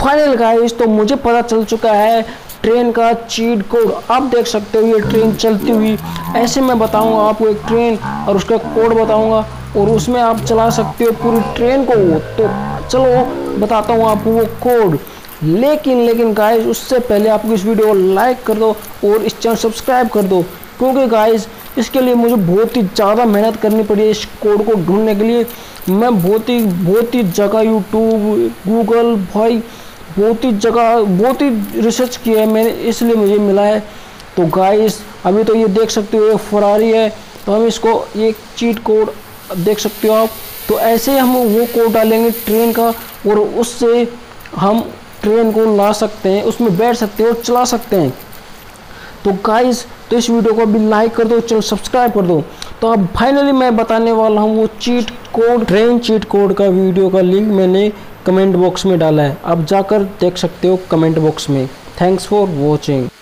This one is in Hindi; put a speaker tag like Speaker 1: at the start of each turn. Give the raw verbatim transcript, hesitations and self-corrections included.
Speaker 1: फाइनल गाइस तो मुझे पता चल चुका है ट्रेन का चीट कोड। आप देख सकते हो ये ट्रेन चलती हुई, ऐसे मैं बताऊंगा आपको एक ट्रेन और उसका कोड बताऊंगा और उसमें आप चला सकते हो पूरी ट्रेन को। तो चलो बताता हूँ आपको वो कोड। लेकिन लेकिन गाइस उससे पहले आपको इस वीडियो को लाइक कर दो और इस चैनल सब्सक्राइब कर दो, क्योंकि गाइस इसके लिए मुझे बहुत ही ज़्यादा मेहनत करनी पड़ी है इस कोड को ढूंढने के लिए। मैं बहुत ही बहुत ही जगह यूट्यूब, गूगल, भाई बहुत ही जगह बहुत ही रिसर्च किया है मैंने, इसलिए मुझे मिला है। तो गाइस अभी तो ये देख सकते हो ये फरारी है, तो हम इसको एक चीट कोड देख सकते हो आप। तो ऐसे हम वो कोड डालेंगे ट्रेन का और उससे हम ट्रेन को ला सकते हैं, उसमें बैठ सकते हैं और चला सकते हैं। तो गाइस तो इस वीडियो को अभी लाइक कर दो, चलो सब्सक्राइब कर दो। तो अब फाइनली मैं बताने वाला हूँ वो cheat code, train cheat code का वीडियो का लिंक मैंने कमेंट बॉक्स में डाला है, आप जाकर देख सकते हो कमेंट बॉक्स में। Thanks for watching.